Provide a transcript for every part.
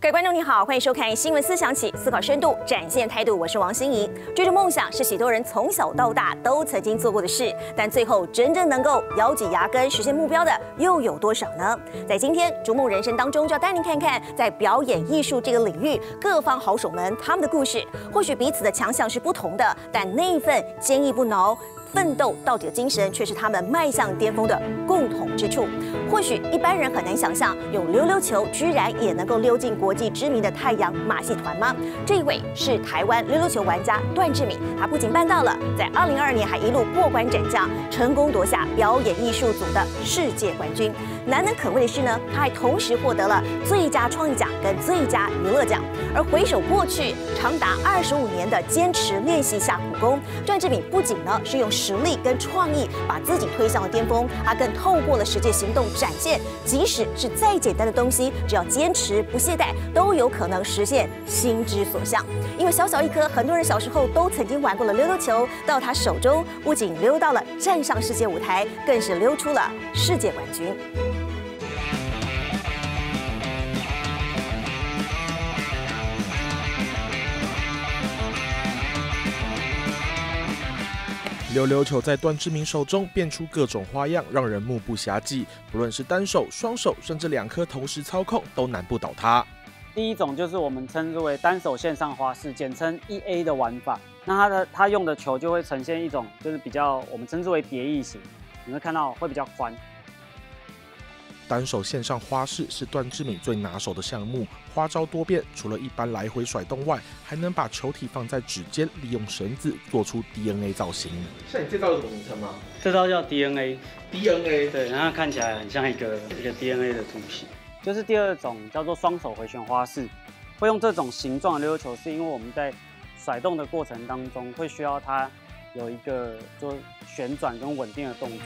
各位观众你好，欢迎收看《新闻思想起》，思考深度，展现态度。我是王心怡。追逐梦想是许多人从小到大都曾经做过的事，但最后真正能够咬紧牙根实现目标的又有多少呢？在今天逐梦人生当中，就要带您看看在表演艺术这个领域各方好手们他们的故事。或许彼此的强项是不同的，但那一份坚毅不挠、奋斗到底的精神，却是他们迈向巅峰的共同之处。或许一般人很难想象，用溜溜球居然也能够溜进国际知名的太阳马戏团吗？这一位是台湾溜溜球玩家段志敏，他不仅办到了，在2022年还一路过关斩将，成功夺下表演艺术组的世界冠军。难能可贵的是呢，他还同时获得了最佳创意奖跟最佳娱乐奖。而回首过去长达25年的坚持练习下苦功，段志敏不仅呢是用实力跟创意把自己推向了巅峰，他更透过了实际行动展现，即使是再简单的东西，只要坚持不懈怠，都有可能实现心之所向。因为小小一颗，很多人小时候都曾经玩过了溜溜球，到他手中不仅溜到了站上世界舞台，更是溜出了世界冠军。 溜溜球在段志敏手中变出各种花样，让人目不暇接。不论是单手、双手，甚至2颗同时操控，都难不倒他。 第一种就是我们称之为单手线上花式，简称1A 的玩法。那它用的球就会呈现一种就是比较我们称之为蝶翼型，你会看到会比较宽。 单手线上花式是段志敏最拿手的项目，花招多变，除了一般来回甩动外，还能把球体放在指尖，利用绳子做出 DNA 造型。像你这招有什么名称吗？ 这招叫 DNA。 DNA 对，然后看起来很像一个 DNA 的图形。就是第二种叫做双手回旋花式，会用这种形状的溜溜球，是因为我们在甩动的过程当中会需要它有一个就旋转跟稳定的动作。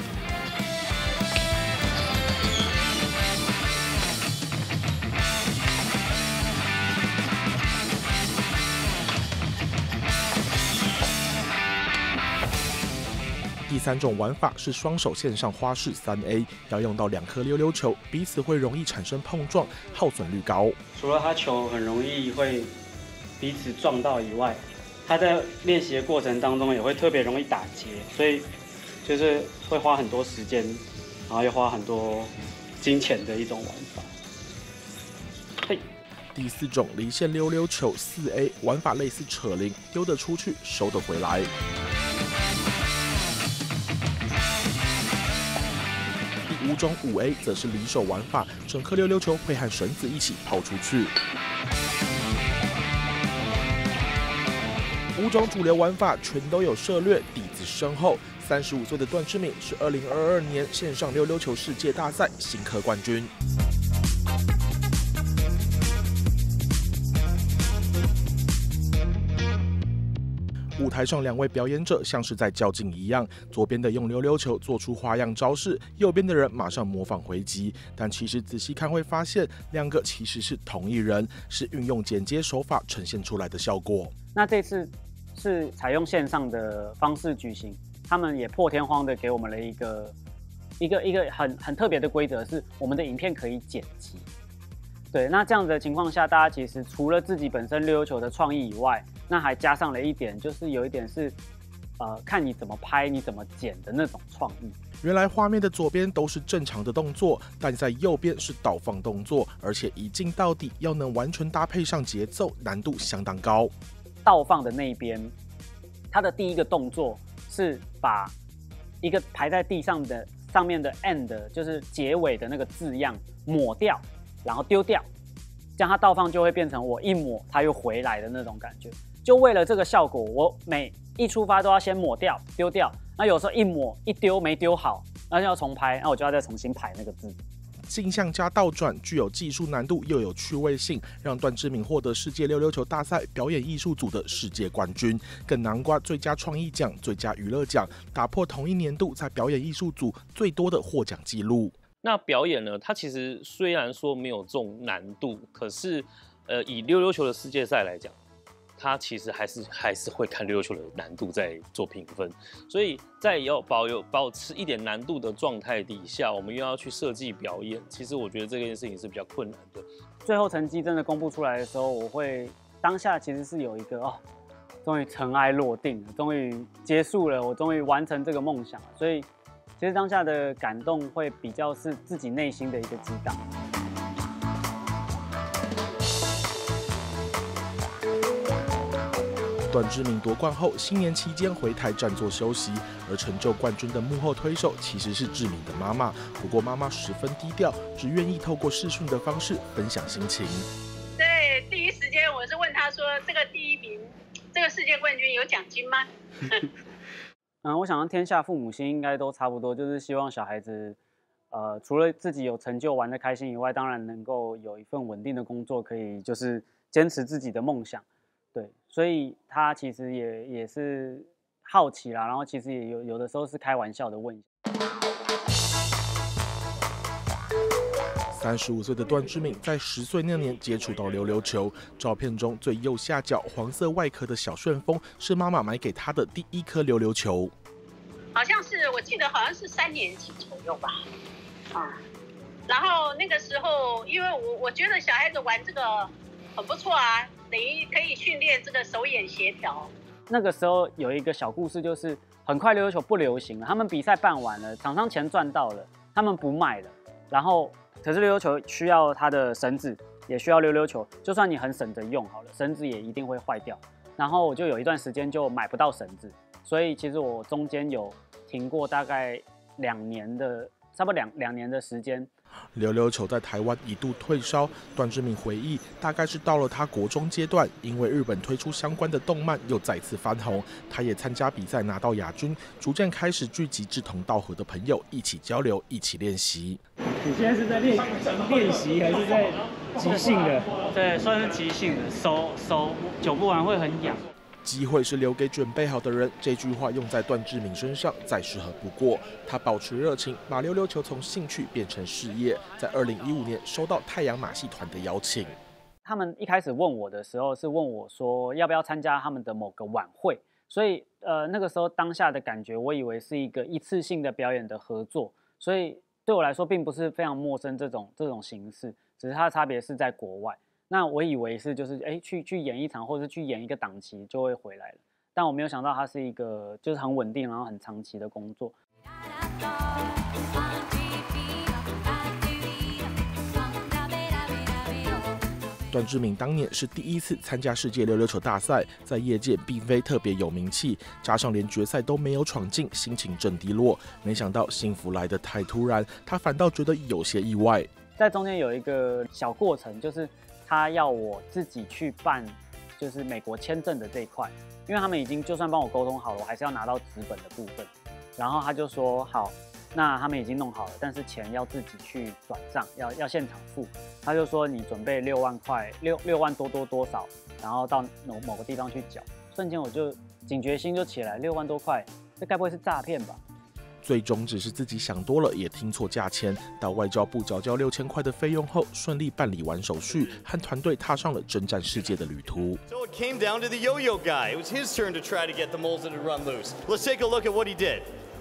第3种玩法是双手线上花式3A， 要用到2颗溜溜球，彼此会容易产生碰撞，耗损率高。 除了它球很容易会彼此撞到以外，它在练习的过程当中也会特别容易打结，所以就是会花很多时间，然后又花很多金钱的一种玩法。嘿。 第4种离线溜溜球4A， 玩法类似扯铃，丢得出去，收得回来。第5种5A 则是离手玩法，整颗溜溜球会和绳子一起抛出去。5种主流玩法全都有涉略，底子深厚。35岁的段志敏是2022年线上溜溜球世界大赛新科冠军。舞台上2位表演者像是在较劲一样，左边的用溜溜球做出花样招式，右边的人马上模仿回击。但其实仔细看会发现，2个其实是同一人，是运用剪接手法呈现出来的效果。 那这次是采用线上的方式举行，他们也破天荒的给我们了一个很特别的规则，是我们的影片可以剪辑。对，那这样子的情况下，大家其实除了自己本身溜溜球的创意以外，那还加上了一点，就是有一点是，看你怎么拍、你怎么剪的那种创意。 原来画面的左边都是正常的动作，但在右边是倒放动作，而且一镜到底，要能完全搭配上节奏，难度相当高。 倒放的那一边，它的第一个动作是把一个排在地上的上面的 end， 就是结尾的那个字样抹掉，然后丢掉，这样它倒放就会变成我一抹它又回来的那种感觉。就为了这个效果，我每一出发都要先抹掉、丢掉。那有时候一抹一丢没丢好，那就要重拍，那我就要再重新排那个字。 镜像加倒转，具有技术难度又有趣味性，让段志敏获得世界溜溜球大赛表演艺术组的世界冠军，更囊括最佳创意奖、最佳娱乐奖，打破同一年度在表演艺术组最多的获奖纪录。 那表演呢？它其实虽然说没有这种难度，可是以溜溜球的世界赛来讲， 他其实还是会看溜溜球的难度在做评分，所以在要保持一点难度的状态底下，我们又要去设计表演，其实我觉得这件事情是比较困难的。 最后成绩真的公布出来的时候，我会当下其实是有一个终于尘埃落定了，终于结束了，我终于完成这个梦想了，所以其实当下的感动会比较是自己内心的一个激荡。 段志明夺冠后，新年期间回台暂作休息，而成就冠军的幕后推手其实是志明的妈妈。不过妈妈十分低调，只愿意透过视讯的方式分享心情。 对，第一时间我是问他说：“这个第一名，这个世界冠军有奖金吗？” 我想天下父母心应该都差不多，就是希望小孩子，除了自己有成就玩得开心以外，当然能够有一份稳定的工作，可以就是坚持自己的梦想。对，所以他其实也是好奇啦，然后其实也有的时候是开玩笑的问。 35岁的段志明在10岁那年接触到溜溜球，照片中最右下角黄色外壳的小旋风是妈妈买给他的第一颗溜溜球。 好像是我记得好像是3年级左右吧，然后那个时候因为我觉得小孩子玩这个很不错啊，等于可以训练这个手眼协调。 那个时候有一个小故事，就是很快溜溜球不流行了，他们比赛办完了，厂商钱赚到了，他们不卖了，然后可是溜溜球需要它的绳子，也需要溜溜球，就算你很省着用好了，绳子也一定会坏掉。然后我就有一段时间就买不到绳子，所以其实我中间有停过大概2年的，差不多两年的时间。 溜溜球在台湾一度退烧，段志明回忆，大概是到了他国中阶段，因为日本推出相关的动漫，又再次翻红。他也参加比赛拿到亚军，逐渐开始聚集志同道合的朋友，一起交流，一起练习。 你现在是在练习还是在即兴的？对，算是即兴的，手久不玩会很痒。 机会是留给准备好的人，这句话用在段志明身上再适合不过。他保持热情，把溜溜球从兴趣变成事业。在2015年收到太阳马戏团的邀请， 他们一开始问我的时候是问我说要不要参加他们的某个晚会，所以那个时候当下的感觉，我以为是一个一次性的表演的合作，所以对我来说并不是非常陌生这种形式，只是它的差别是在国外。那我以为是就是去演一场或者是去演一个档期就会回来了，但我没有想到它是一个就是很稳定然后很长期的工作。 段志明当年是第一次参加世界溜溜球大赛，在业界并非特别有名气，加上连决赛都没有闯进，心情正低落。没想到幸福来得太突然，他反倒觉得有些意外。 在中间有一个小过程，就是他要我自己去办，就是美国签证的这一块，因为他们已经就算帮我沟通好了，我还是要拿到纸本的部分。然后他就说好，那他们已经弄好了，但是钱要自己去转账，要现场付。他就说你准备6万块，6万多少，然后到某个地方去缴。瞬间我就警觉心就起来，6万多块，这该不会是诈骗吧？ 最终只是自己想多了，也听错价钱。到外交部缴交6000块的费用后，顺利办理完手续，和团队踏上了征战世界的旅途。 So it came down to the yo-yo guy. It was his turn to try to get the moles to run loose. Let's take a look at what he did.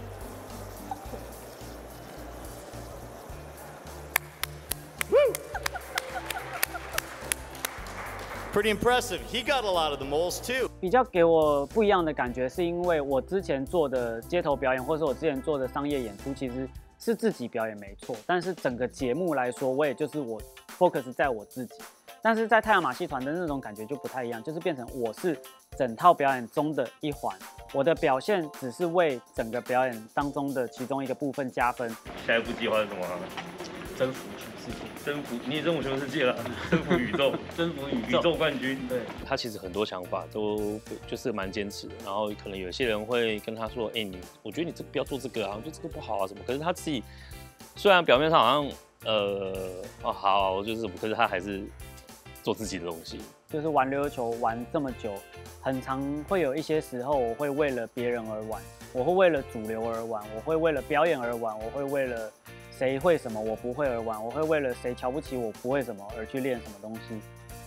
Pretty impressive. He got a lot of the moles too. 比较给我不一样的感觉，是因为我之前做的街头表演，或者是我之前做的商业演出，其实是自己表演没错，但是整个节目来说，我也就是我 focus 在我自己。但是在太阳马戏团的那种感觉就不太一样，就是变成我是整套表演中的一环，我的表现只是为整个表演当中的其中一个部分加分。 下一步计划是什么？ 征服全世界， 征服你也征服全世界了，征服宇宙，征服宇宙冠军。对，他其实很多想法都就是蛮坚持的，然后可能有些人会跟他说，我觉得你这不要做这个啊，我觉得这个不好啊什么。可是他自己虽然表面上好像好就是什么，可是他还是做自己的东西。 就是玩溜溜球玩这么久，很常会有一些时候，我会为了别人而玩，我会为了主流而玩，我会为了表演而玩，我会为了谁会什么我不会而玩，我会为了谁瞧不起我不会什么而去练什么东西。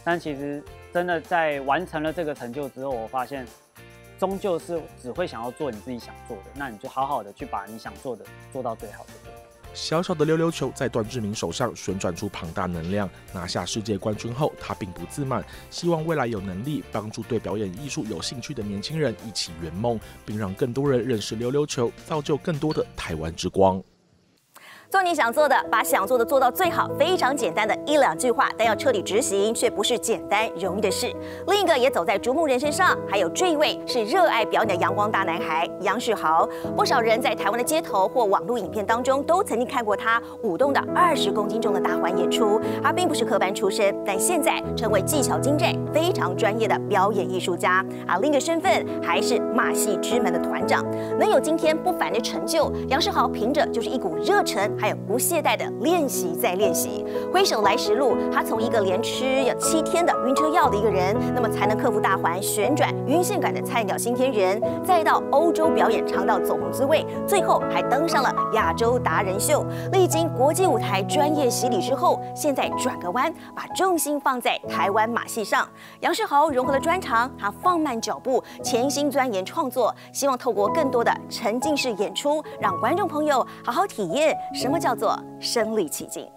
但其实真的在完成了这个成就之后，我发现终究是只会想要做你自己想做的，那你就好好的去把你想做的做到最好的。 小小的溜溜球在段志明手上旋转出庞大能量，拿下世界冠军后，他并不自满，希望未来有能力帮助对表演艺术有兴趣的年轻人一起圆梦，并让更多人认识溜溜球，造就更多的台湾之光。 做你想做的，把想做的做到最好，非常简单的1、2句话，但要彻底执行，却不是简单容易的事。另一个也走在逐梦人身上，还有这一位是热爱表演的阳光大男孩杨世豪。不少人在台湾的街头或网络影片当中，都曾经看过他舞动的20公斤重的大环演出。他并不是科班出身，但现在成为技巧精湛、非常专业的表演艺术家。另一个身份还是马戏之门的团长。能有今天不凡的成就，杨世豪凭着就是一股热忱。还有不懈怠的练习再练习，回首来时路，他从一个连吃有7天的晕车药的一个人，那么才能克服大环旋转晕线感的菜鸟新天人，再到欧洲表演尝到走红滋味，最后还登上了亚洲达人秀。历经国际舞台专业洗礼之后，现在转个弯，把重心放在台湾马戏上。杨世豪融合了专长，他放慢脚步，潜心钻研创作，希望透过更多的沉浸式演出，让观众朋友好好体验什么叫做身临其境。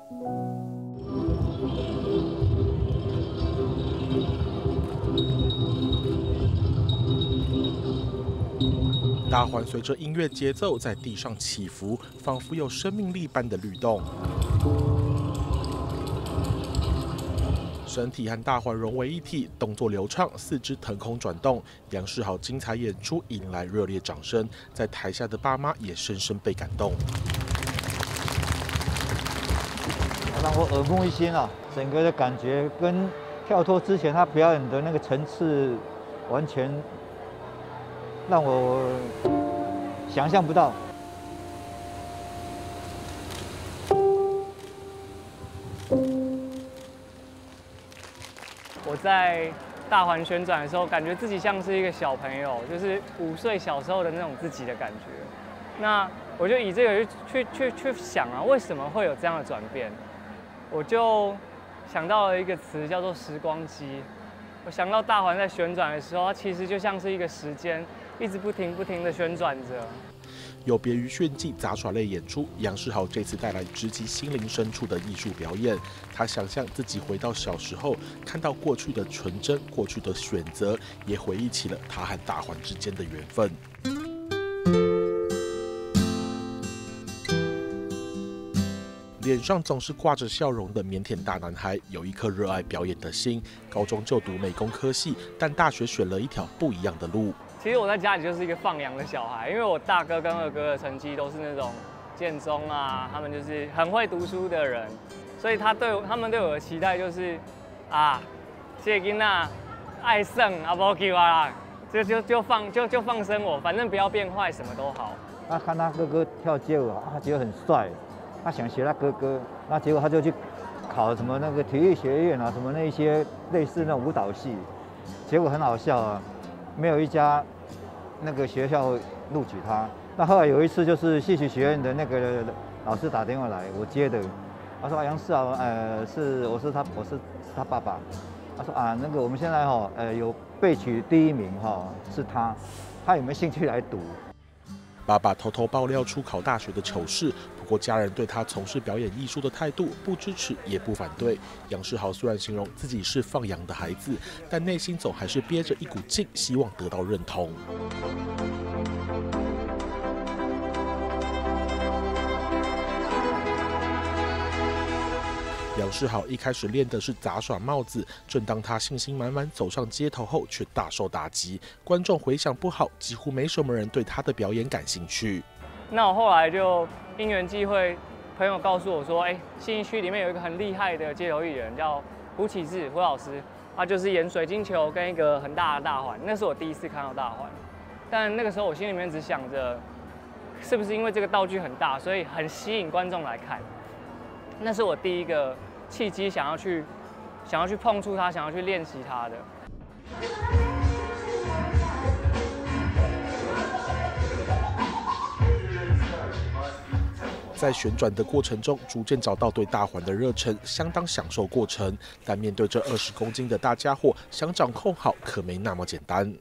大环随着音乐节奏在地上起伏，仿佛有生命力般的律动。身体和大环融为一体，动作流畅，四肢腾空转动。杨世豪精彩演出引来热烈掌声，在台下的爸妈也深深被感动。 让我耳目一新啊！整个的感觉跟跳脱之前他表演的那个层次，完全让我想象不到。 我在大环旋转的时候，感觉自己像是一个小朋友，就是5岁小时候的那种自己的感觉。那我就以这个去想啊，为什么会有这样的转变？我就想到了一个词，叫做时光机。我想到大环在旋转的时候，它其实就像是一个时间，一直不停的旋转着。 有别于炫技杂耍类演出，杨世豪这次带来直击心灵深处的艺术表演。他想象自己回到小时候，看到过去的纯真，过去的选择，也回忆起了他和大环之间的缘分。脸上总是挂着笑容的腼腆大男孩，有一颗热爱表演的心。高中就读美工科系，但大学选了一条不一样的路。 其实我在家里就是一个放羊的小孩，因为我大哥跟二哥的成绩都是那种建中啊，他们就是很会读书的人，所以他们对我的期待就是啊，这个囡仔爱胜啊，不给我啦，就放生我，反正不要变坏，什么都好。 他看他哥哥跳街舞啊，他觉得很帅。他想学他哥哥，那结果他就去考什么那个体育学院啊，什么那些类似那种舞蹈系，结果很好笑啊，没有一家那个学校录取他。那后来有一次就是戏曲学院的那个老师打电话来，我接的，他说杨世豪，我是他爸爸，他说啊那个我们现在有备取第1名是他有没有兴趣来读？ 爸爸偷偷爆料出考大学的糗事，不过家人对他从事表演艺术的态度不支持也不反对。杨世豪虽然形容自己是放羊的孩子，但内心总还是憋着一股劲，希望得到认同。杨世豪一开始练的是杂耍帽子，正当他信心满满走上街头后，却大受打击。观众回响不好，几乎没什么人对他的表演感兴趣。 那我后来就因缘际会，朋友告诉我说，信义区里面有一个很厉害的街头艺人，叫胡启志胡老师，他就是演水晶球跟一个很大的大环，那是我第一次看到大环。但那个时候我心里面只想着，是不是因为这个道具很大，所以很吸引观众来看。那是我第一个契机，想要去碰触它，想要去练习它的。 在旋转的过程中，逐渐找到对大环的热忱，相当享受过程。但面对这20公斤的大家伙，想掌控好可没那么简单。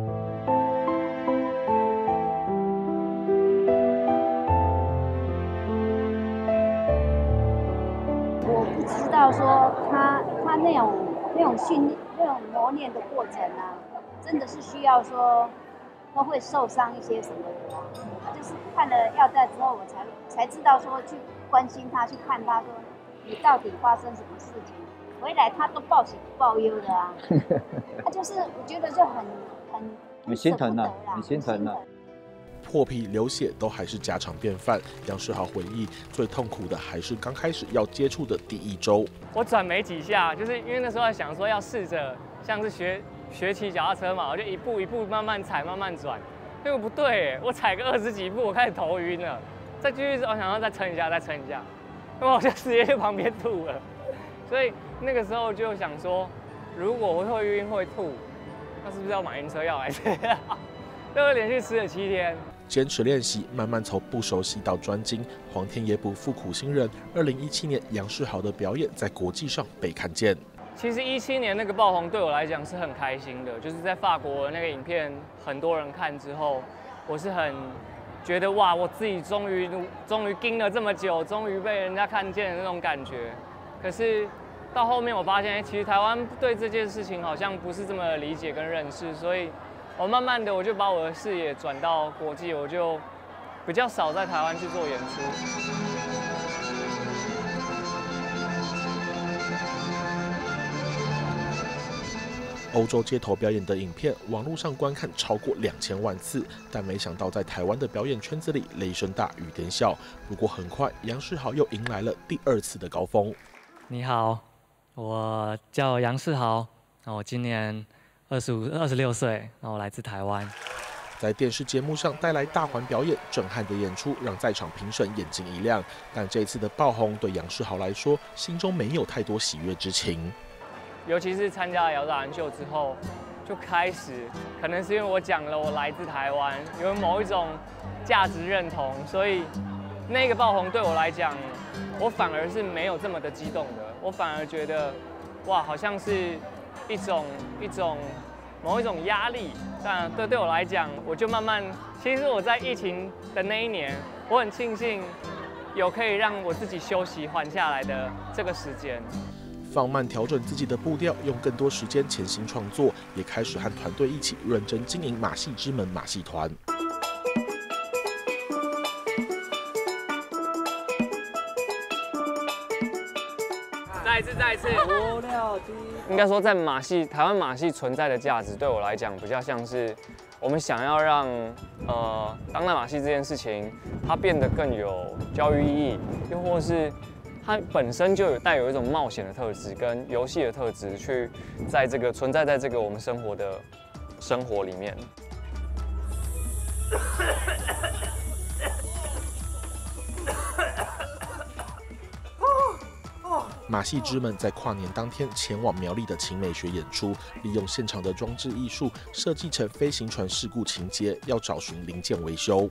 我不知道说他那种训练、那种磨练的过程啊，真的是需要说都会受伤一些什么的啊。就是看了药袋之后，我才知道说去关心他，去看他说你到底发生什么事情。回来他都报喜不报忧的啊，他就是我觉得就很心疼啊，很心疼啊。 破皮流血都还是家常便饭。杨世豪回忆，最痛苦的还是刚开始要接触的第1周。 我转没几下，就是因为那时候在想说要试着像是学骑脚踏车嘛，我就一步一步慢慢踩，慢慢转。结果不对，我踩个20几步，我开始头晕了。再继续，我想要再撑一下，那么我就直接去旁边吐了。所以那个时候就想说，如果我会晕会吐，那是不是要买晕车药来吃？就连续吃了7天。 坚持练习，慢慢从不熟悉到专精。黄天也不负苦心人，2017年杨世豪的表演在国际上被看见。 其实17年那个爆红对我来讲是很开心的，就是在法国那个影片很多人看之后，我是很觉得哇，我自己终于盯了这么久，终于被人家看见的那种感觉。可是到后面我发现，其实台湾对这件事情好像不是这么理解跟认识，所以我慢慢的我就把我的视野转到国际，我就比较少在台湾去做演出。 欧洲街头表演的影片，网络上观看超过2000万次，但没想到在台湾的表演圈子里雷声大雨点小。不过很快，杨世豪又迎来了第2次的高峰。 你好，我叫杨世豪，我今年26岁，我来自台湾。 在电视节目上带来大环表演，震撼的演出让在场评审眼睛一亮。但这次的爆红对杨世豪来说，心中没有太多喜悦之情。 尤其是参加了摇打人秀之后，就开始，可能是因为我讲了我来自台湾，有某一种价值认同，所以那个爆红对我来讲，我反而是没有这么的激动的。我反而觉得，哇，好像是某一种压力。但对我来讲，我就慢慢，其实我在疫情的那一年，我很庆幸有可以让我自己休息缓下来的这个时间。 放慢调整自己的步调，用更多时间潜心创作，也开始和团队一起认真经营马戏之门马戏团。 再一次，5、6、7。应该说，在台湾马戏存在的价值，对我来讲，比较像是我们想要让当代马戏这件事情，它变得更有教育意义，又或是它本身就带有一种冒险的特质跟游戏的特质，去存在在这个我们生活里面。 马戏之门在跨年当天前往苗栗的勤美学演出，利用现场的装置艺术设计成飞行船事故情节，要找寻零件维修。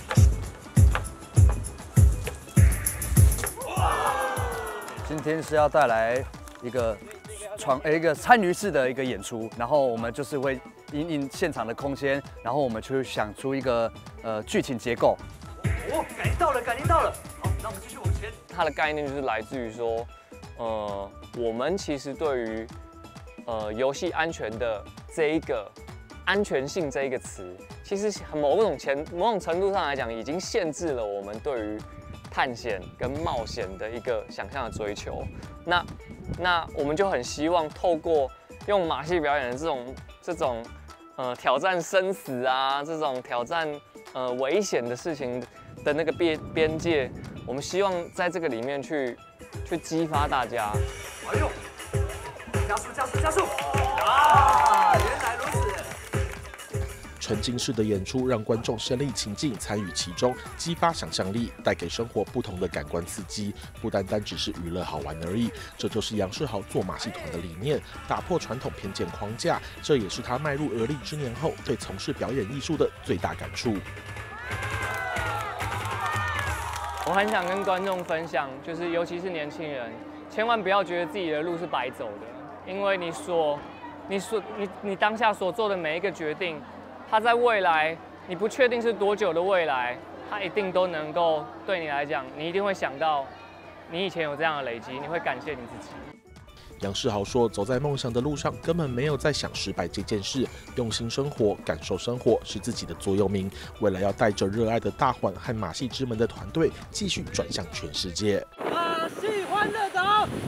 今天是要带来一个参与式的一个演出，然后我们就是会因应现场的空间，然后我们去想出一个剧情结构。 感应到了，好，那我们继续往前。 它的概念就是来自于说，我们其实对于游戏安全的这一个安全性这一个词，其实某种程度上来讲，已经限制了我们对于探险跟冒险的一个想象的追求。那我们就很希望透过用马戏表演的这种挑战生死啊，这种挑战危险的事情的那个边界，我们希望在这个里面去激发大家。 哎呦，加速！啊，原来如此。 沉浸式的演出让观众身临其境，参与其中，激发想象力，带给生活不同的感官刺激，不单单只是娱乐好玩而已。这就是杨世豪做马戏团的理念，打破传统偏见框架，这也是他迈入而立之年后对从事表演艺术的最大感触。 我很想跟观众分享，就是尤其是年轻人，千万不要觉得自己的路是白走的，因为你当下所做的每一个决定，它在未来你不确定是多久的未来，它一定都能够对你来讲，你一定会想到你以前有这样的累积，你会感谢你自己。 杨世豪说，走在梦想的路上，根本没有在想失败这件事，用心生活，感受生活是自己的座右铭。未来要带着热爱的大环和马戏之门的团队，继续转向全世界。 马戏欢乐走！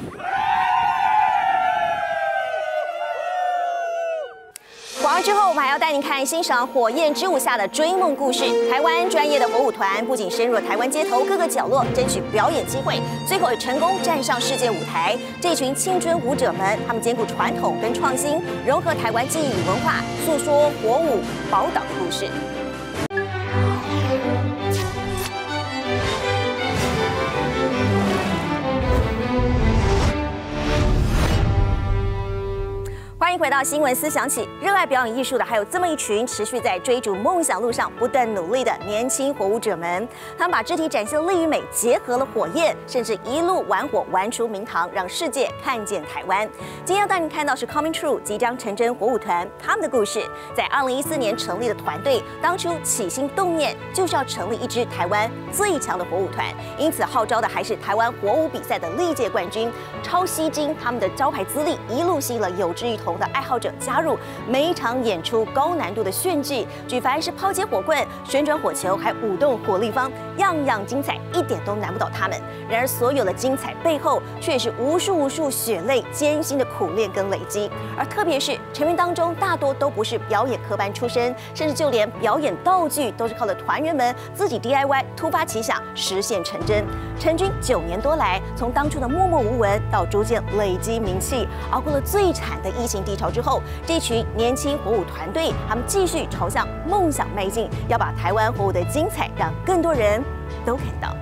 广告之后，我们还要带您看欣赏火焰之舞下的追梦故事。台湾专业的火舞团不仅深入台湾街头各个角落，争取表演机会，最后也成功站上世界舞台。这群青春舞者们，他们兼顾传统跟创新，融合台湾技艺与文化，诉说火舞宝岛的故事。欢迎回到新闻思想起，热爱表演艺术的还有这么一群持续在追逐梦想路上不断努力的年轻火舞者们。他们把肢体展现力与美结合了火焰，甚至一路玩火玩出名堂，让世界看见台湾。今天要带您看到是 Coming True 即将成真火舞团他们的故事。在2014年成立的团队，当初起心动念就是要成立一支台湾最强的火舞团，因此号召的还是台湾火舞比赛的历届冠军，超吸睛他们的招牌资历，一路吸引了有志一同的爱好者加入，每一场演出高难度的炫技，举凡是抛接火棍、旋转火球，还舞动火立方，样样精彩，一点都难不倒他们。然而，所有的精彩背后，却是无数血泪艰辛的苦练跟累积。而特别是成员当中，大多都不是表演科班出身，甚至就连表演道具都是靠着团员们自己 DIY 突发奇想实现成真。成军9年多来，从当初的默默无闻到逐渐累积名气，熬过了最惨的疫情低潮之后，这群年轻火舞团队，他们继续朝向梦想迈进，要把台湾火舞的精彩让更多人都看到。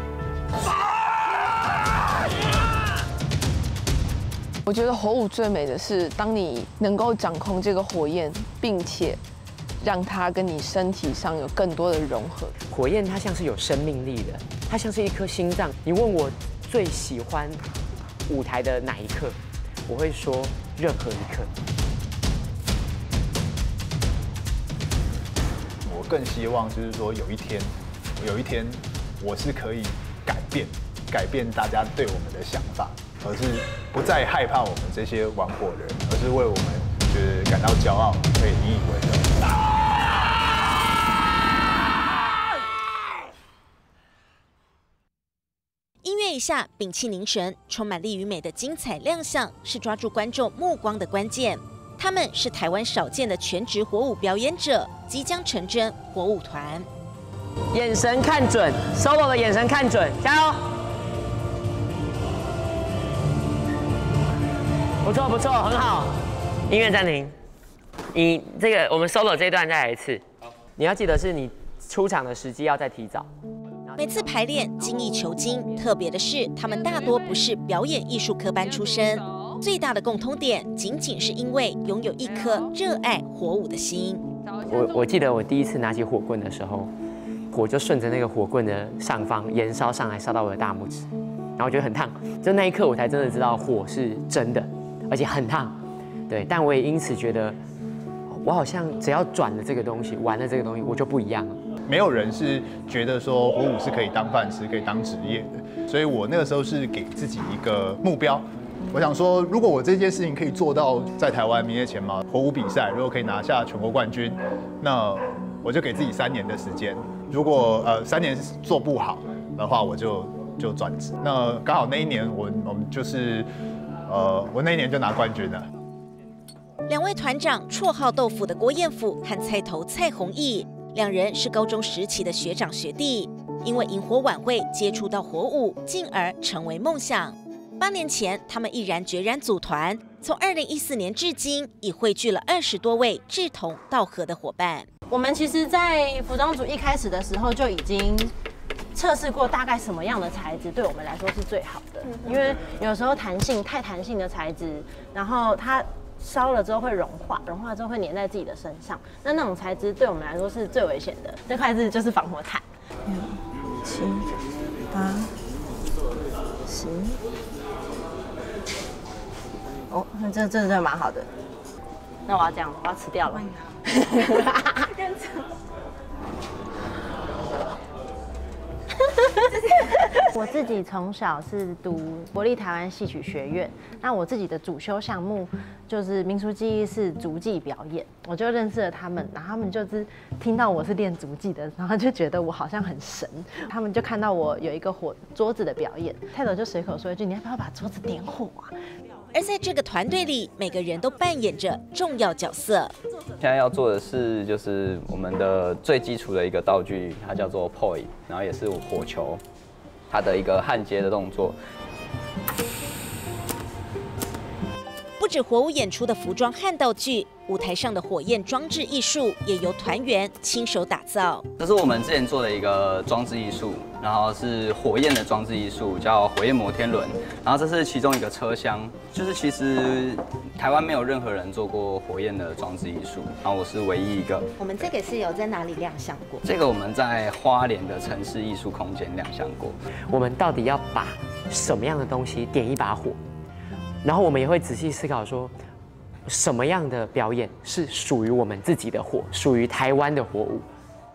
我觉得火舞最美的是，当你能够掌控这个火焰，并且让它跟你身体上有更多的融合。 火焰它像是有生命力的，它像是一颗心脏。你问我最喜欢舞台的哪一刻，我会说任何一刻。 我更希望就是说有一天我是可以改变大家对我们的想法，而是不再害怕我们这些玩火人，而是为我们就是感到骄傲，可以引以为荣。 音乐一下，屏气凝神，充满力与美的精彩亮相，是抓住观众目光的关键。他们是台湾少见的全职火舞表演者，即将成真火舞团。 眼神看准 ，solo 的眼神看准，加油！不错不错，很好。音乐暂停。你这个我们 solo 这一段再来一次。你要记得是你出场的时机要再提早。 每次排练精益求精，特别的是，他们大多不是表演艺术科班出身，最大的共通点仅仅是因为拥有一颗热爱火舞的心。 我记得我第一次拿起火棍的时候，火就顺着那个火棍的上方延烧上来，烧到我的大拇指，然后我觉得很烫。就那一刻，我才真的知道火是真的，而且很烫。对，但我也因此觉得，我好像只要转了这个东西，玩了这个东西，我就不一样了。 没有人是觉得说火舞是可以当饭吃、可以当职业的，所以我那个时候是给自己一个目标。我想说，如果我这件事情可以做到在台湾名列前茅，火舞比赛如果可以拿下全国冠军，那我就给自己3年的时间。如果3年做不好的话，我就转职。那刚好那一年我们就是我那一年就拿冠军了。 两位团长绰号豆腐的郭彦甫和菜头蔡弘毅，两人是高中时期的学长学弟，因为萤火晚会接触到火舞，进而成为梦想。8年前，他们毅然决然组团，从2014年至今，已汇聚了20多位志同道合的伙伴。 我们其实，在服装组一开始的时候就已经测试过大概什么样的材质对我们来说是最好的，因为有时候太弹性的材质，然后它烧了之后会融化，融化之后会粘在自己的身上，那种材质对我们来说是最危险的。这块就是防火毯。6、7、 8、10。哦，那这真的蛮好的。那我要这样，我要吃掉了。我自己从小是读国立台湾戏曲学院，那我自己的主修项目就是民俗技艺是足技表演，我就认识了他们，然后他们就是听到我是练足技的，然后就觉得我好像很神，他们就看到我有一个桌子的表演，泰斗就随口说一句：“你要不要把桌子点火啊？” 而在这个团队里，每个人都扮演着重要角色。 现在要做的是，就是我们的最基础的一个道具，它叫做 poi， 然后也是火球，它的一个焊接的动作。 不止火舞演出的服装和道具，舞台上的火焰装置艺术也由团员亲手打造。 这是我们之前做的一个装置艺术，然后是火焰的装置艺术，叫火焰摩天轮。然后这是其中一个车厢，就是其实台湾没有任何人做过火焰的装置艺术，然后我是唯一一个。 我们这个是有在哪里亮相过？ 这个我们在花莲的城市艺术空间亮相过。 我们到底要把什么样的东西点一把火？然后我们也会仔细思考说，什么样的表演是属于我们自己的火，属于台湾的火舞。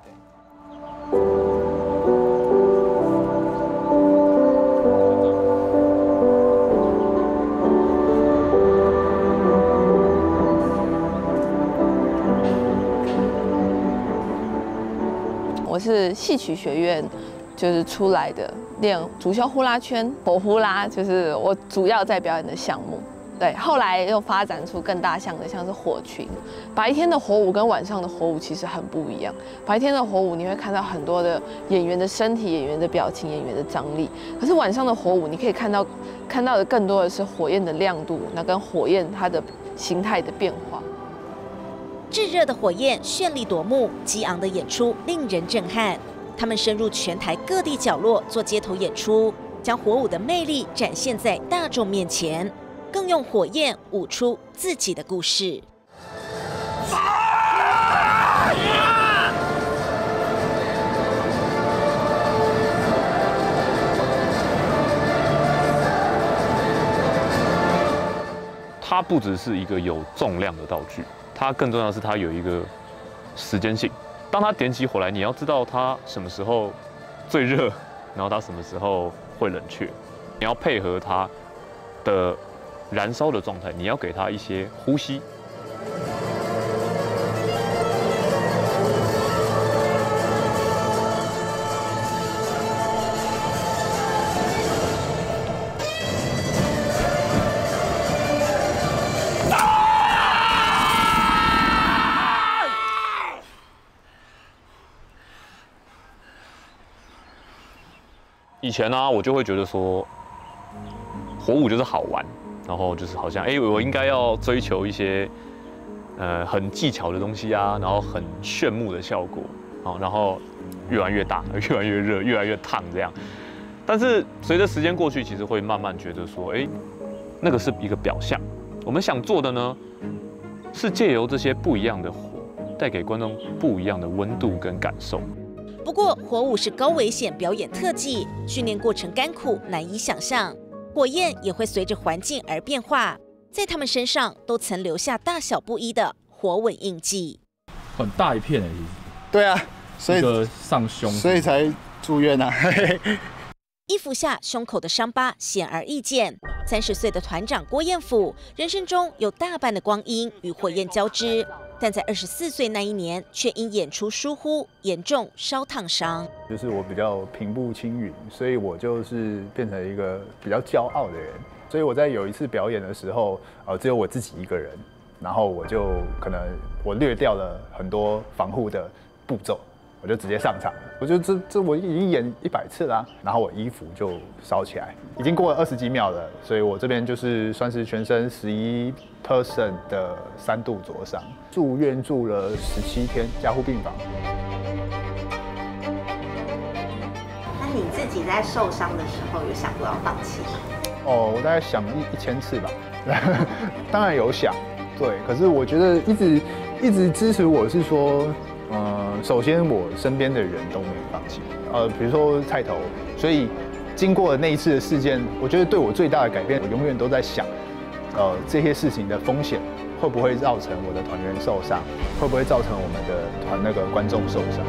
我是戏曲学院就是出来的，练主修呼啦圈、火呼啦，就是我主要在表演的项目。对，后来又发展出更大项的，像是火群。白天的火舞跟晚上的火舞其实很不一样。白天的火舞你会看到很多的演员的身体、演员的表情、演员的张力，可是晚上的火舞你可以看到的更多的是火焰的亮度，那跟火焰它的形态的变化。 炙热的火焰绚丽夺目，激昂的演出令人震撼。他们深入全台各地角落做街头演出，将火舞的魅力展现在大众面前，更用火焰舞出自己的故事。 它不只是一个有重量的道具，它更重要的是它有一个时间性。当它点起火来，你要知道它什么时候最热，然后它什么时候会冷却，你要配合它的燃烧的状态，你要给它一些呼吸。以前呢，我就会觉得说，火舞就是好玩，然后就是好像我应该要追求一些很技巧的东西啊，然后很炫目的效果，然后越玩越大，越玩越热，越来越烫这样。但是随着时间过去，其实会慢慢觉得说，那个是一个表象。我们想做的呢，是借由这些不一样的火，带给观众不一样的温度跟感受。 不过，火舞是高危险表演特技，训练过程甘苦，难以想象。火焰也会随着环境而变化，在他们身上都曾留下大小不一的火吻印记。 很大一片其实。 对啊，所以上胸， 所以才住院啊。 衣服下胸口的伤疤显而易见。30岁的团长郭彦甫，人生中有大半的光阴与火焰交织。但在24岁那一年，却因演出疏忽，严重烧烫伤。 就是我比较平步青云，所以我就是变成一个比较骄傲的人。所以我在有一次表演的时候，只有我自己一个人，然后我就可能我略掉了很多防护的步骤，我就直接上场了。我觉得这我已经演100次啦，然后我衣服就烧起来，已经过了20几秒了，所以我这边就是算是全身11% 的3度灼伤，住院住了17天，加护病房。 那你自己在受伤的时候有想过要放弃吗？ 我大概想1000次吧，当然有想，对，可是我觉得一直支持我是说， 首先我身边的人都没有放弃，比如说菜头，所以经过那一次的事件，我觉得对我最大的改变，我永远都在想，这些事情的风险会不会造成我的团员受伤，会不会造成我们的那个观众受伤。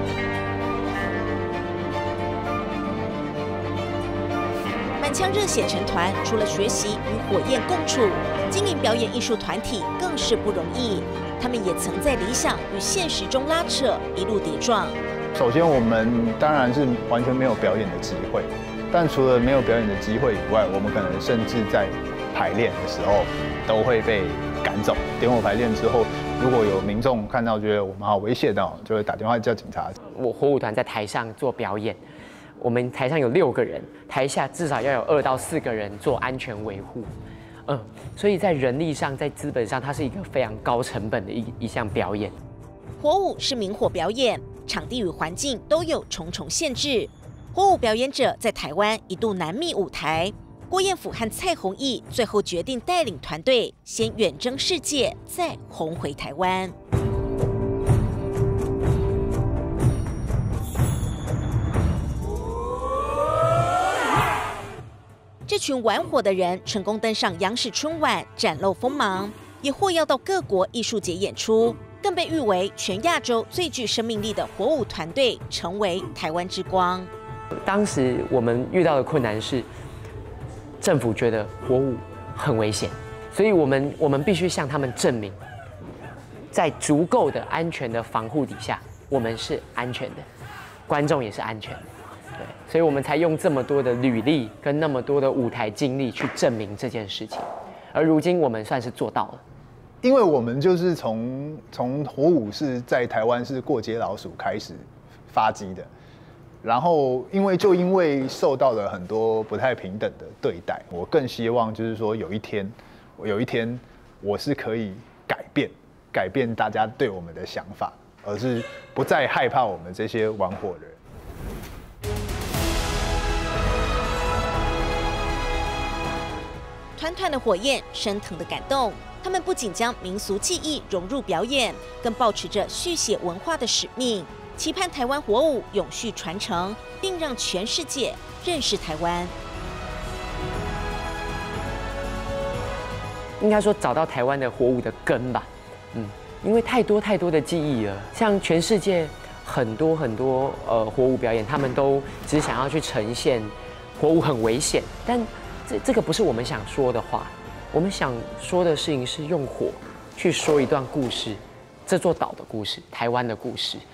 满腔热血成团，除了学习与火焰共处，经营表演艺术团体更是不容易。他们也曾在理想与现实中拉扯，一路跌撞。 首先，我们当然是完全没有表演的机会，但除了没有表演的机会以外，我们可能甚至在排练的时候都会被赶走。点火排练之后，如果有民众看到觉得我们好危险哦，就会打电话叫警察。 我火舞团在台上做表演，我们台上有6个人，台下至少要有2到4个人做安全维护。所以在人力上，在资本上，它是一个非常高成本的一项表演。 火舞是明火表演，场地与环境都有重重限制。火舞表演者在台湾一度难觅舞台，郭彦甫和蔡弘毅最后决定带领团队先远征世界，再红回台湾。这群玩火的人成功登上央视春晚，展露锋芒，也获邀到各国艺术节演出，更被誉为全亚洲最具生命力的火舞团队，成为台湾之光。 当时我们遇到的困难是，政府觉得火舞很危险，所以我们必须向他们证明，在足够的安全的防护底下，我们是安全的，观众也是安全的。对，所以我们才用这么多的履历跟那么多的舞台经历去证明这件事情，而如今我们算是做到了。 因为我们就是从火舞是在台湾是过街老鼠开始发迹的，然后因为受到了很多不太平等的对待，我更希望就是说有一天我是可以改变大家对我们的想法，而是不再害怕我们这些玩火的人。 团团的火焰，升腾的感动。他们不仅将民俗技艺融入表演，更抱持着续写文化的使命，期盼台湾火舞永续传承，并让全世界认识台湾。 应该说找到台湾的火舞的根吧，因为太多的记忆了，像全世界很多火舞表演，他们都只想要去呈现火舞很危险，但这个不是我们想说的话。我们想说的事情是用火去说一段故事，这座岛的故事，台湾的故事。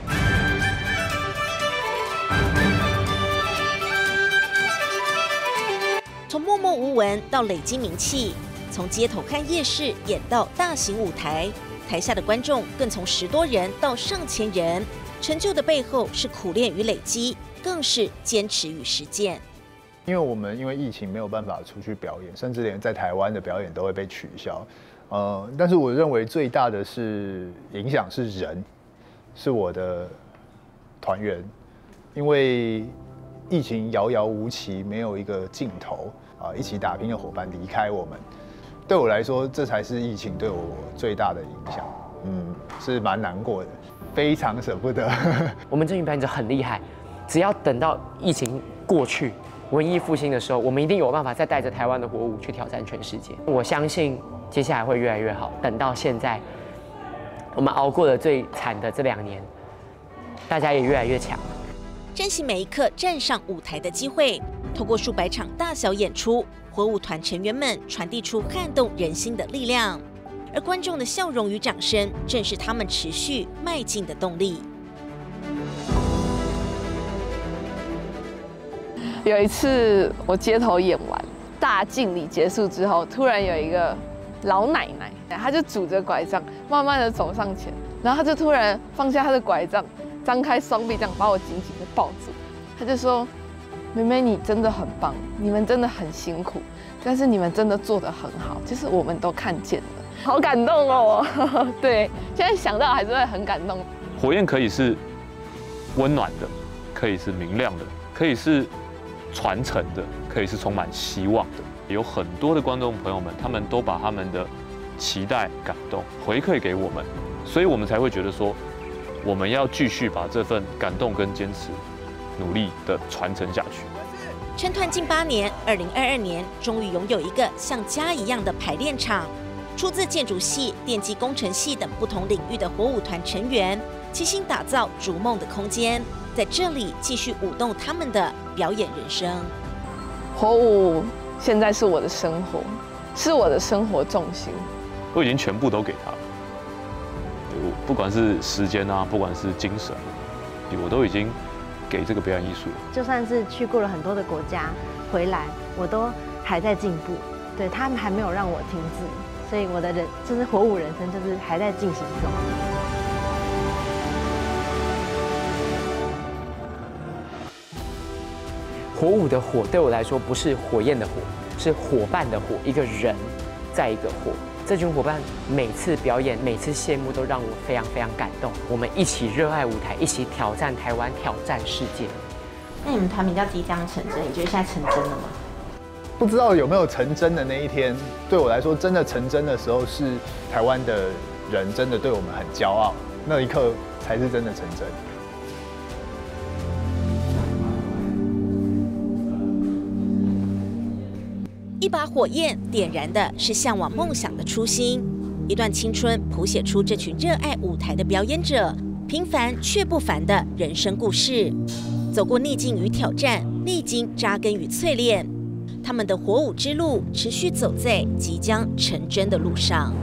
从默默无闻到累积名气，从街头看夜市演到大型舞台，台下的观众更从10多人到上千人。成就的背后是苦练与累积，更是坚持与实践。 因为我们因为疫情没有办法出去表演，甚至连在台湾的表演都会被取消。但是我认为最大的影响是人，是我的团员，因为疫情遥遥无期，没有一个尽头一起打拼的伙伴离开我们，对我来说，这才是疫情对我最大的影响。是蛮难过的，非常舍不得。 我们这群表演者很厉害，只要等到疫情过去。文艺复兴的时候，我们一定有办法再带着台湾的火舞去挑战全世界。我相信接下来会越来越好。等到现在，我们熬过了最惨的这2年，大家也越来越强。 珍惜每一刻站上舞台的机会，透过数百场大小演出，火舞团成员们传递出撼动人心的力量，而观众的笑容与掌声，正是他们持续迈进的动力。 有一次我街头演完大敬礼结束之后，突然有一个老奶奶，她就拄着拐杖慢慢的走上前，然后她就突然放下她的拐杖，张开双臂这样把我紧紧的抱住，她就说：“妹妹你真的很棒，你们真的很辛苦，但是你们真的做得很好，就是我们都看见了，好感动哦。”对，现在想到还是会很感动。 火焰可以是温暖的，可以是明亮的，可以是传承的，可以是充满希望的。有很多的观众朋友们，他们都把他们的期待、感动回馈给我们，所以我们才会觉得说， 我们要继续把这份感动跟坚持努力的传承下去。 成团近8年，2022年终于拥有一个像家一样的排练场。出自建筑系、电机工程系等不同领域的火舞团成员，齐心打造逐梦的空间，在这里继续舞动他们的表演人生。 火舞现在是我的生活，是我的生活重心。 我已经全部都给他了，不管是时间啊，不管是精神，我都已经给这个表演艺术了。 就算是去过了很多的国家，回来我都还在进步，对他们还没有让我停止。所以我的就是火舞人生，就是还在进行中。 火舞的火对我来说不是火焰的火，是伙伴的火，一个人在一个火。这群伙伴每次表演、每次谢幕都让我非常非常感动。我们一起热爱舞台，一起挑战台湾，挑战世界。 那你们团名叫即将成真，你觉得现在成真了吗？ 不知道有没有成真的那一天，对我来说，真的成真的时候是台湾的人真的对我们很骄傲，那一刻才是真的成真。 一把火焰点燃的是向往梦想的初心，一段青春谱写出这群热爱舞台的表演者平凡却不凡的人生故事，走过逆境与挑战，历经扎根与淬炼。他们的火舞之路持续走在即将成真的路上。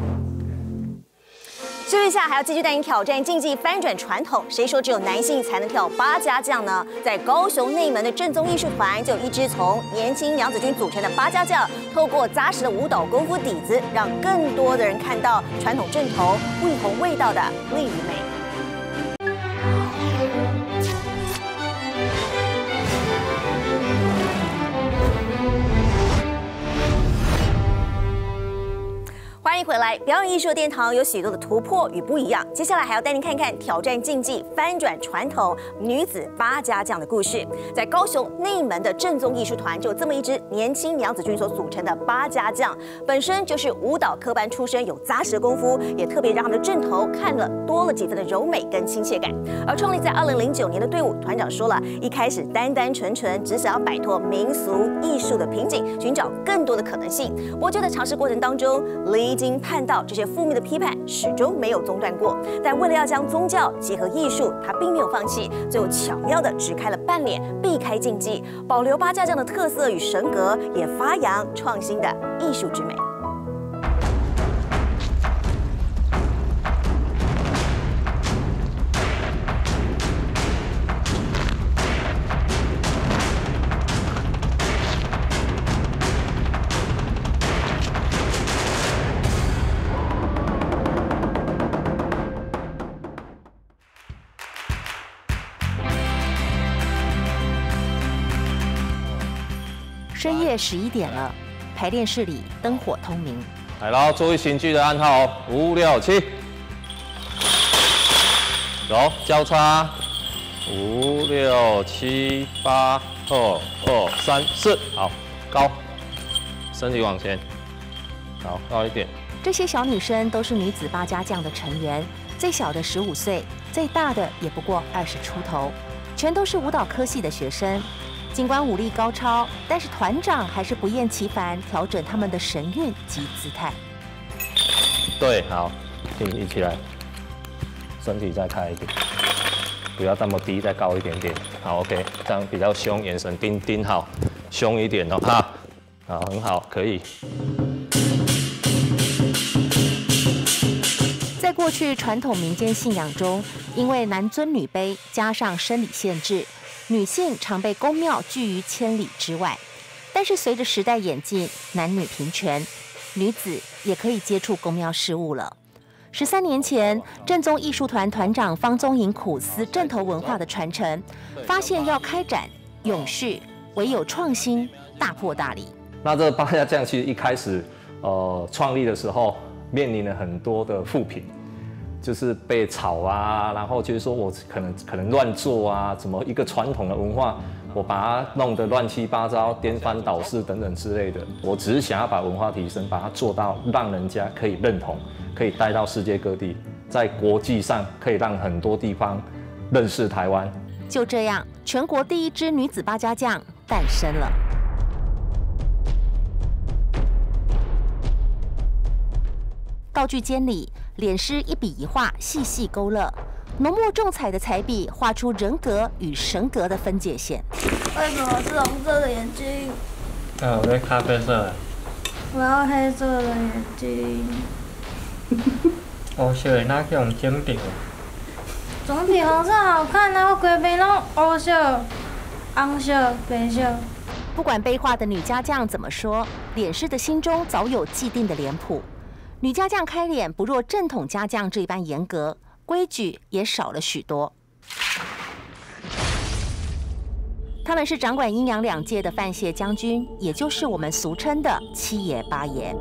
休息一下，还要继续带您挑战竞技翻转传统。谁说只有男性才能跳八家将呢？在高雄内门的正宗艺术团，就有一支从年轻娘子军组成的八家将，透过扎实的舞蹈功夫底子，让更多的人看到传统正统不同味道的丽与美。欢迎回来！表演艺术殿堂有许多的突破与不一样。接下来还要带您看看挑战竞技、翻转传统女子八家将的故事。在高雄内门的正宗艺术团，就有这么一支年轻娘子军所组成的八家将，本身就是舞蹈科班出身，有扎实的功夫，也特别让他们的阵头看了多了几分的柔美跟亲切感。而创立在2009年的队伍，团长说了，一开始单单纯纯只想要摆脱民俗艺术的瓶颈，寻找更多的可能性。不过就在尝试过程当中，离经叛道，这些负面的批判始终没有中断过。但为了要将宗教结合艺术，他并没有放弃，最后巧妙地只开了半脸，避开禁忌，保留八家将的特色与神格，也发扬创新的艺术之美。 深夜11点了，排练室里灯火通明。 来喽，注意刑具的暗号哦，5、6、7，走，交叉，5、6、7、8、2、3、4，好，高，身体往前，好，高一点。 这些小女生都是女子八家将的成员，最小的15岁，最大的也不过20出头，全都是舞蹈科系的学生。尽管武力高超，但是团长还是不厌其烦调整他们的神韵及姿态。 对，好，挺起来，身体再开一点，不要那么低，再高一点点。好 ，OK， 这样比较凶，眼神盯好，凶一点哦，哈，好，很好，可以。 在过去传统民间信仰中，因为男尊女卑加上生理限制，女性常被宫庙拒于千里之外。但是随着时代演进，男女平权，女子也可以接触宫庙事务了。13年前，正宗艺术团团长方宗颖苦思阵头文化的传承，发现要开展永续，唯有创新，大破大立。 那这八家将其实一开始，创立的时候面临了很多的负评。就是被炒啊，然后就是说我可能乱做啊，怎么一个传统的文化，我把它弄得乱七八糟、颠翻倒式等等之类的。我只是想要把文化提升，把它做到让人家可以认同，可以带到世界各地， 在国际上可以让很多地方认识台湾。 就这样，全国第一支女子八家将诞生了。道具间里，脸师一笔一画，细细勾勒，浓墨重彩的彩笔画出人格与神格的分界线。 为什么是红色的眼睛？ 我是咖啡色的。 我要黑色的眼睛。 我选那种煎饼。 总体红色好看啊，我规边拢黑色、红色、白色。 不管碑画的女家将怎么说，脸师的心中早有既定的脸谱。女家将开脸不若正统家将这般严格，规矩也少了许多。他们是掌管阴阳两界的范谢将军，也就是我们俗称的七爷八爷。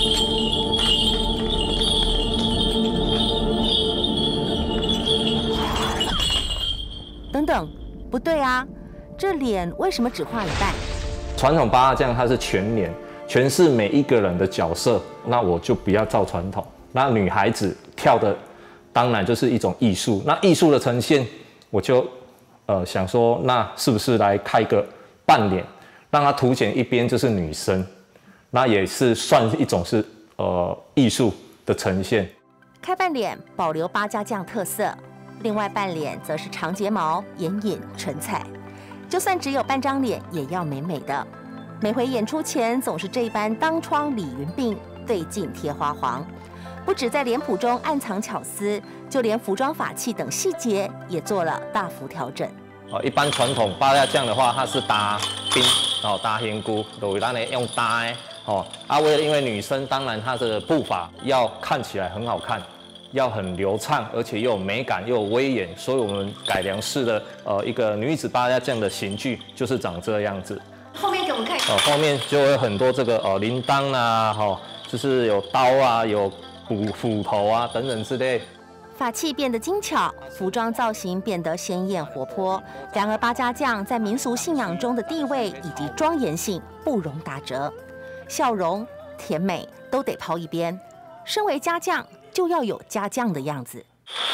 等等，不对啊，这脸为什么只画一半？ 传统八家将它是全脸。诠释每一个人的角色，那我就不要照传统。那女孩子跳的，当然就是一种艺术。那艺术的呈现，我就想说，那是不是来开个半脸，让它凸显一边就是女生，那也是算一种是艺术的呈现。 开半脸保留八家将特色，另外半脸则是长睫毛、眼影、唇彩。就算只有半张脸，也要美美的。每回演出前总是这般当窗理云鬓，对镜贴花黄。不止在脸谱中暗藏巧思，就连服装法器等细节也做了大幅调整。 一般传统八家将的话，它是搭冰，搭仙姑，都让你用搭的为了因为女生当然她的步伐要看起来很好看，要很流畅，而且又有美感又有威严，所以我们改良式的一个女子八家将的刑具就是长这样子。 后面给我们看一下。 后面就有很多这个铃铛啊，就是有刀啊，有斧头啊等等之类。 法器变得精巧，服装造型变得鲜艳活泼。然而八家将在民俗信仰中的地位以及庄严性不容打折，笑容、甜美都得抛一边。身为家将，就要有家将的样子。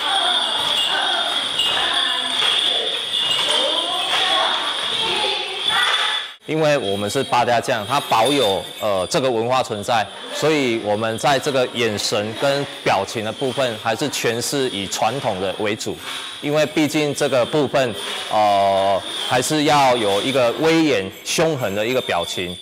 因为我们是八家将，它保有这个文化存在，所以我们在这个眼神跟表情的部分，还是诠释以传统的为主。因为毕竟这个部分，还是要有一个威严、凶狠的一个表情。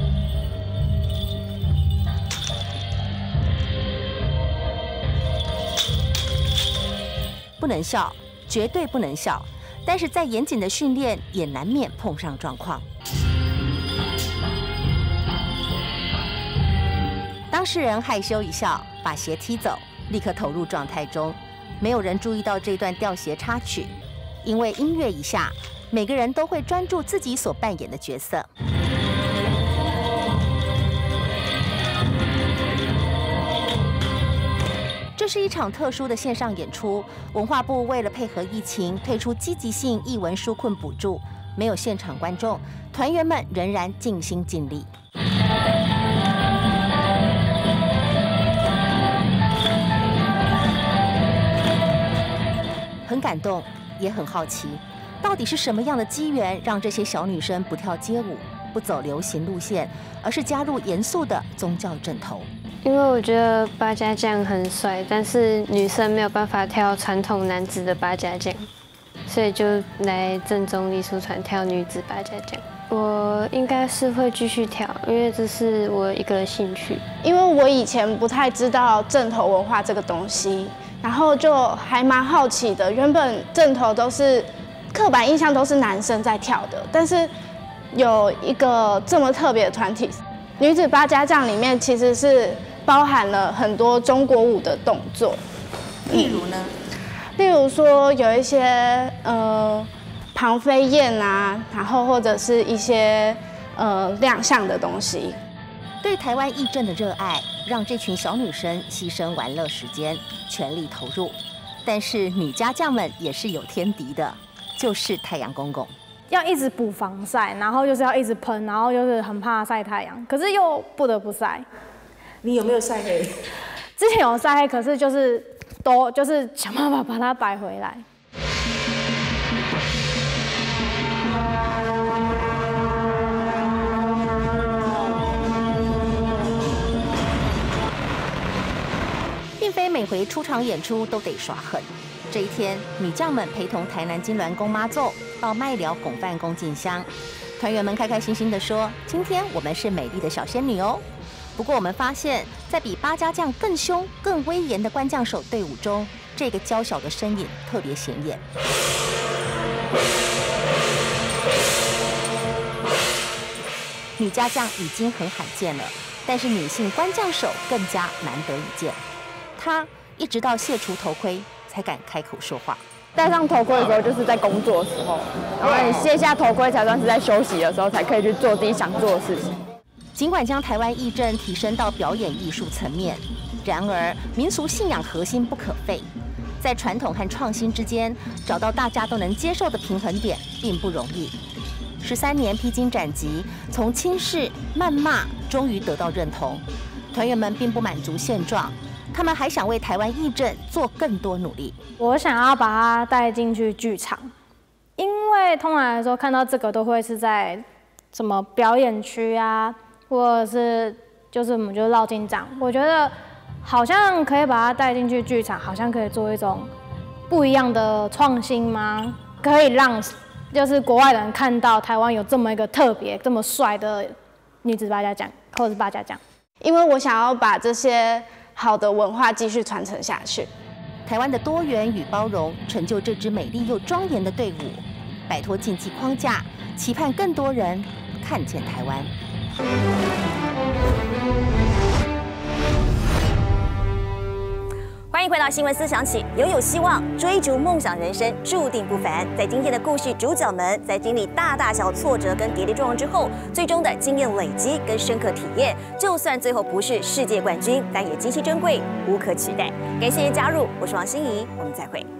不能笑，绝对不能笑。但是再严谨的训练，也难免碰上状况。当事人害羞一笑，把鞋踢走，立刻投入状态中。没有人注意到这段掉鞋插曲，因为音乐一下，每个人都会专注自己所扮演的角色。这是一场特殊的线上演出，文化部为了配合疫情，推出积极性艺文纾困补助，没有现场观众，团员们仍然尽心尽力。很感动，也很好奇，到底是什么样的机缘，让这些小女生不跳街舞，不走流行路线，而是加入严肃的宗教阵头？ 因为我觉得八家将很帅，但是女生没有办法跳传统男子的八家将，所以就来正宗艺术团跳女子八家将。我应该是会继续跳，因为这是我一个兴趣。 因为我以前不太知道阵头文化这个东西，然后就还蛮好奇的。原本阵头都是刻板印象都是男生在跳的，但是有一个这么特别的团体，女子八家将里面其实是包含了很多中国舞的动作。 例如呢？ 例如说有一些庞飞燕啊，然后或者是一些亮相的东西。 对台湾艺阵的热爱，让这群小女生牺牲玩乐时间，全力投入。但是女家将们也是有天敌的，就是太阳公公。 要一直补防晒，然后就是要一直喷，然后就是很怕晒太阳，可是又不得不晒。 你有没有晒黑？ 之前有晒黑，可是就是都就是想办法把它摆回来。 并非每回出场演出都得耍狠。这一天，女将们陪同台南金銮宫妈祖到麦寮拱饭宫进香，团员们开开心心地说：“今天我们是美丽的小仙女哦。”不过我们发现，在比八家将更凶、更威严的官将手队伍中，这个娇小的身影特别显眼。女家将已经很罕见了，但是女性官将手更加难得一见。她一直到卸除头盔才敢开口说话。 戴上头盔的时候，就是在工作的时候，然后你卸下头盔才算是在休息的时候，才可以去做自己想做的事情。 尽管将台湾艺阵提升到表演艺术层面，然而民俗信仰核心不可废，在传统和创新之间找到大家都能接受的平衡点并不容易。13年披荆斩棘，从轻视、谩骂，终于得到认同。团员们并不满足现状，他们还想为台湾艺阵做更多努力。 我想要把它带进去剧场，因为通常来说看到这个都会是在什么表演区啊，或者是就是我们就绕境长。我觉得好像可以把它带进去剧场，好像可以做一种不一样的创新吗？可以让就是国外的人看到台湾有这么一个特别、这么帅的女子八家将，或者是八家将。 因为我想要把这些好的文化继续传承下去。 台湾的多元与包容，成就这支美丽又庄严的队伍，摆脱禁忌框架，期盼更多人看见台湾。欢迎回到新闻思想起，拥有希望，追逐梦想，人生注定不凡。在今天的故事，主角们在经历大大小挫折跟跌跌撞撞之后，最终的经验累积跟深刻体验，就算最后不是世界冠军，但也极其珍贵，无可取代。感谢您加入，我是王心怡，我们再会。